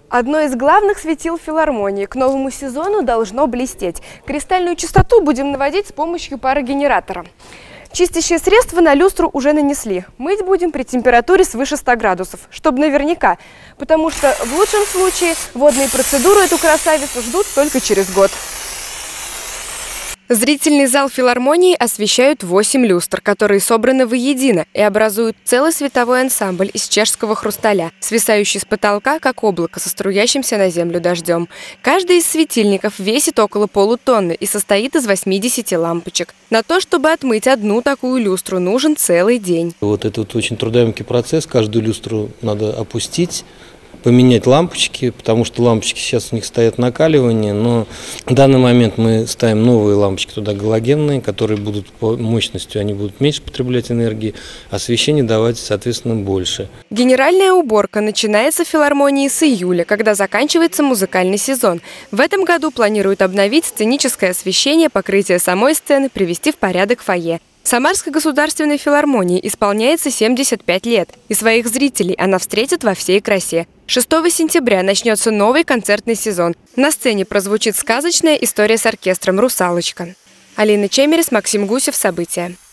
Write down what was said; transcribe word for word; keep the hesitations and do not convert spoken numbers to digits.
Одно из главных светил филармонии к новому сезону должно блестеть. Кристальную чистоту будем наводить с помощью парогенератора. Чистящее средство на люстру уже нанесли. Мыть будем при температуре свыше ста градусов, чтобы наверняка. Потому что в лучшем случае водные процедуры эту красавицу ждут только через год. Зрительный зал филармонии освещают восемь люстр, которые собраны воедино и образуют целый световой ансамбль из чешского хрусталя, свисающий с потолка, как облако со струящимся на землю дождем. Каждый из светильников весит около полутонны и состоит из восьмидесяти лампочек. На то, чтобы отмыть одну такую люстру, нужен целый день. Вот это вот очень трудоемкий процесс. Каждую люстру надо опустить, поменять лампочки, потому что лампочки сейчас у них стоят накаливание, но в данный момент мы ставим новые лампочки туда галогенные, которые будут по мощностью, они будут меньше потреблять энергии, освещение давать, соответственно, больше. Генеральная уборка начинается в филармонии с июля, когда заканчивается музыкальный сезон. В этом году планируют обновить сценическое освещение, покрытие самой сцены, привести в порядок фойе. Самарской государственной филармонии исполняется семьдесят пять лет, и своих зрителей она встретит во всей красе. шестого сентября начнется новый концертный сезон. На сцене прозвучит сказочная история с оркестром «Русалочка». Алина Чемерис, Максим Гусев. События.